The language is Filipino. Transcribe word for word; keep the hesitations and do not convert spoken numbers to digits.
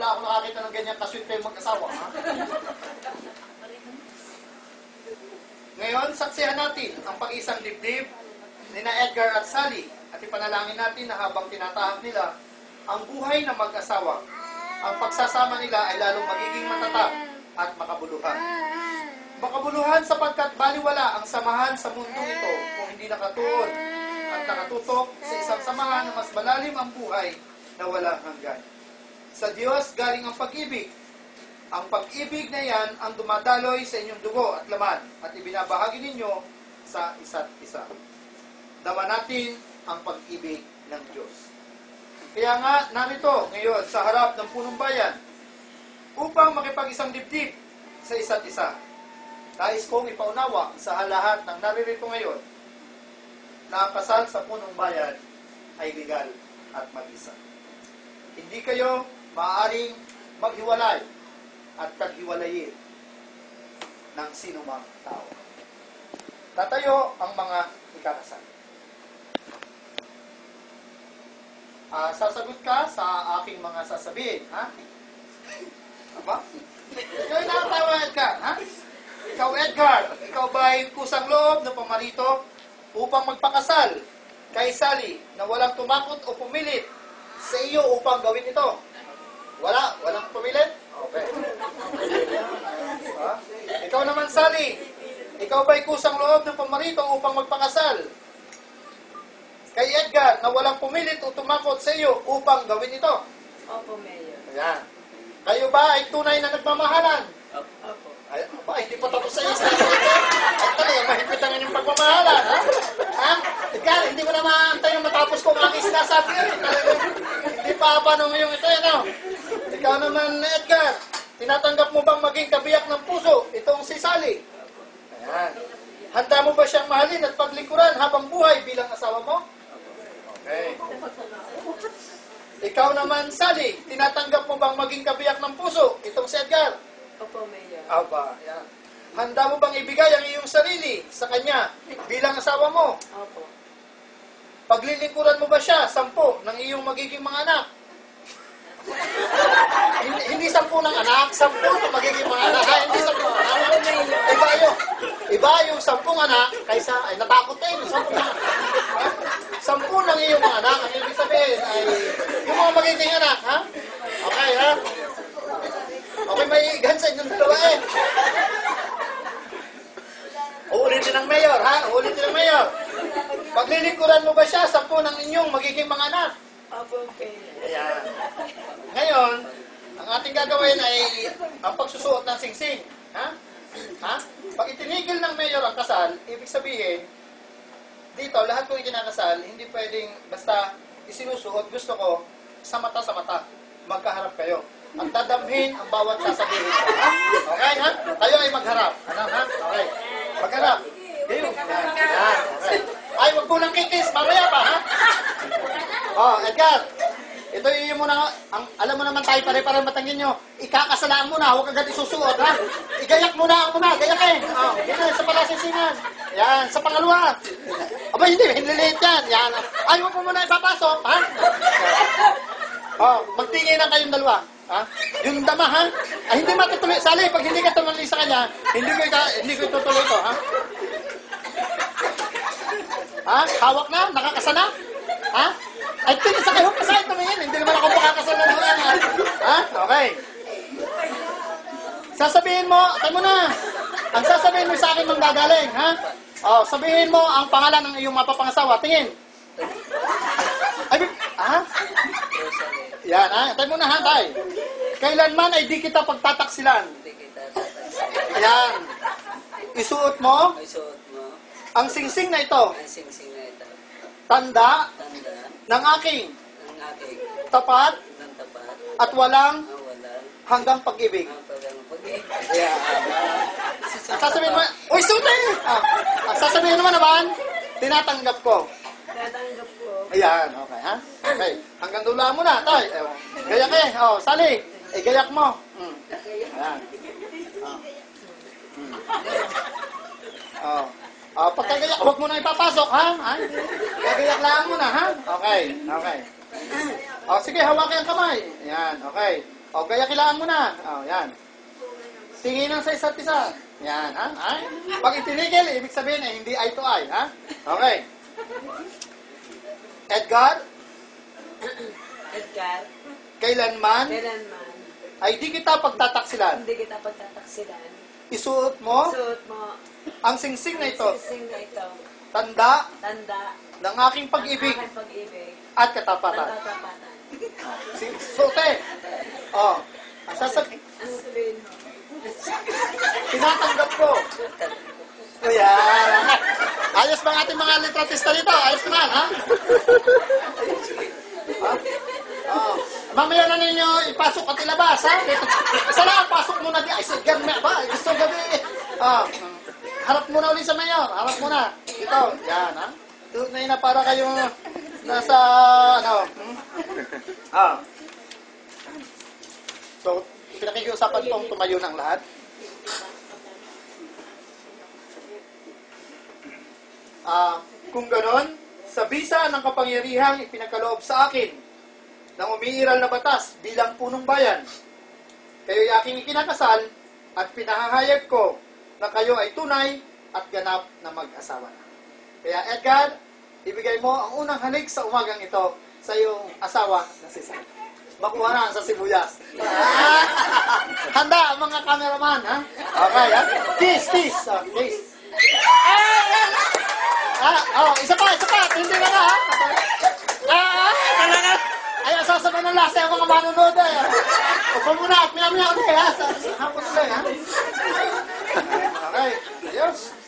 wala ako nakakita ng ganyan kasweet kayo mag-asawa, ha? Ngayon, saksihan natin ang pag-isang dibdib ni na Edgar at Sally at ipanalangin natin na habang tinatahak nila ang buhay ng mag-asawa, ang pagsasama nila ay lalong magiging matatag at makabuluhan. Makabuluhan sapagkat baliwala ang samahan sa mundo ito kung hindi nakatuon at nakatutok sa isang samahan na mas malalim ang buhay na walang hanggan. Sa Diyos galing ang pag-ibig. Ang pag-ibig na yan ang dumadaloy sa inyong dugo at laman at ibinabahagi ninyo sa isa't isa. Dama natin ang pag-ibig ng Diyos. Kaya nga, narito ngayon sa harap ng punong bayan upang makipag-isang dibdib sa isa't isa. Nais kong ipaunawa sa lahat ng naririto ngayon na ang kasal sa punong bayan ay legal at mag-isa. Hindi kayo maaaring maghiwalay at paghiwalayin ng sinumang tao. Tatayo ang mga ikakasal. Uh, sasagot ka sa aking mga sasabihin, ha? Aba? Ikaw yung nakatawad ka, ha? Ikaw, Edgar, ikaw ba'y kusang loob na pamarito upang magpakasal kay Sally na walang tumakot o pumilit sa iyo upang gawin ito? Wala? Walang pumilit? Okay. Ha? Ikaw naman, Sally, ikaw ba'y kusang loob ng pamarito upang magpakasal kay Edgar na walang pumilit o tumakot sa iyo upang gawin ito? Opo, Mayor. Ayan. Kayo ba ay tunay na nagmamahalan? Opo. Ay, ba, hindi pa tapos sa iyo. At talaga, mahigpit ang inyong pagmamahalan, ha? Ha? Edgar, hindi mo na maantay na matapos kong aking sinasabi yun. Hindi pa paano yung ito, ano? Ikaw naman, Edgar, tinatanggap mo bang maging kabiyak ng puso itong si Sally? Ayan. Handa mo ba siyang mahalin at paglingkuran habang buhay bilang asawa mo? Okay. Ikaw naman, Sally, tinatanggap mo bang maging kabiyak ng puso itong si Edgar? Opo, Mayor. Aba, yan. Handa mo bang ibigay ang iyong sarili sa kanya bilang asawa mo? Opo. Paglilingkuran mo ba siya, sampo, ng iyong magiging mga anak? hindi, hindi sampu ng anak, sampu ng magiging mga anak. Ha? Hindi sampu ng anak. Iba yung, iba yung sampung anak kaysa, ay natakot eh, sampu ng ha? Sampu ng iyong mga anak. Ang ibig sabihin ay yung mga magiging anak, ha? Okay, ha? Okay, may igahan sa inyong dalawa eh. Uulitin ng mayor, ha? Uulitin ng mayor. Paglilingkuran mo ba siya, sampu ng inyong magiging mga anak? Opo, Mayor. Ayan. Ngayon, ang ating gagawin ay ang pagsusuot ng singsing. Ha? Ha? Pag itinigil ng mayor ang kasal, ibig sabihin, dito, lahat kong ikinakasal, hindi pwedeng basta isinusuot. Gusto ko, sa mata sa mata, magkaharap kayo. At dadamhin ang bawat sasabihin ko. Ha? Okay, ha? Tayo ay magharap. Ano, ha? Okay. Magharap. Gayo. Yan. Yan. Okay. Ay, wag mo lang kikis. Mamaya pa, ha? Oh, Edgar. Ito yung muna, ang, alam mo naman tayo pare-pare matangin nyo. Ikakasalaan mo na, huwag agad isusuot, ha? Igayak mo na ako na, gayak eh. Oh, yan, sa palasinsingan. Yan, sa pangalawa. Aba, hindi, hiniliit yan. Yan. Ay, huwag mo muna ipapasok, ha? Oh, magtingin na kayong dalawa. Ha? Yung dama, ha? Ay, hindi matutuloy. Sally, pag hindi ka tumuli sa kanya, hindi ko, ika, hindi ko itutuloy ito, ha? Ha? Hawak na? Nakakasana? Ha? Ay, tingin sa kayo pa sa'yo tumingin. Hindi naman ako makakasal na naman. Ha? Ha? Okay. Sasabihin mo, tayo mo na. Ang sasabihin mo sa akin manggagaling, ha? O, sabihin mo ang pangalan ng iyong mapapangasawa. Tingin. Ay, ha? Yan, ha? Tayo mo na, ha, tayo. Kailanman ay di kita pagtataksilan. Hindi kita tataksilan. Yan. Isuot mo Isuot mo ang singsing na ito. ang singsing na ito. Tanda Tanda ng aking ng aking tapat ng tapat at walang ang walang hanggang pag-ibig. ang pagang pag-ibig. Yeah. Ang sasabihin mo, uy, suti! Ah, ang sasabihin naman naman, tinatanggap ko. Tatanggap ko. Ayan, okay, ha? Okay, hanggang dula mo na, tay. Eh, gayak eh, oh, Sally, eh, gayak mo. Mm. Ayan. Oh. Mm. Oh. Oh, pagkagayak, huwag mo na ipapasok, ha? Ha? Gagayak lang mo na, ha? Okay, okay. Oh, sige, hawakin ang kamay. Ayan, okay. O, kaya kailangan mo na. O, yan. Tinginan sa isa't isa. Yan, ha? ha? Pag itinigil, ibig sabihin eh, hindi eye to eye, ha? Okay. Edgar, Edgar, kailanman kailanman, ay di kita pagtataksilan. hindi kita pagtataksilan. Isuot mo Suot mo ang singsing na ito, ang singsing na ito, tanda tanda ng aking ng pag-ibig aking pag-ibig, at ng katapatan. katapatan. Si- Suote. Oh, ang sasag... Ano sabihin mo? Tinatanggap ko. O yan. Ayos ba ang ating mga litratista dito? Ayos naman, ha? Ha? Oh. Mamaya na ninyo ipasok at ilabas, ha? Dito. Isa lang, pasok muna di. Ay, sige, may ba? Gusto gabi. Ah, harap muna ulit sa mayor. Harap muna. Dito. Yan, ha? Tulad na yun na para kayo nasa, ano, hmm? Ah. So, pinakikiusapan kong tumayo ng lahat. Ah, kung ganon, sa bisa ng kapangyarihang ipinagkaloob sa akin ng umiiral na batas bilang punong bayan, kayo'y aking ikinakasal at pinahahayag ko na kayo ay tunay at ganap na mag-asawa na. Kaya Edgar, ibigay mo ang unang halik sa umagang ito sa iyong asawa na si Sally. Makuha na sa sibuyas. Handa ang mga cameraman, ha? Okay, ha? Kiss, kiss. Oh, kiss. Ah, oh, isa pa, isa pa. Hindi na na, ha? Ah, talaga. Ay, asasama ng lasa yung mga manunood, eh. Upo muna at miyaw-miyaw ulit, ha? Sa hapon ulit, ha? Okay, ayos.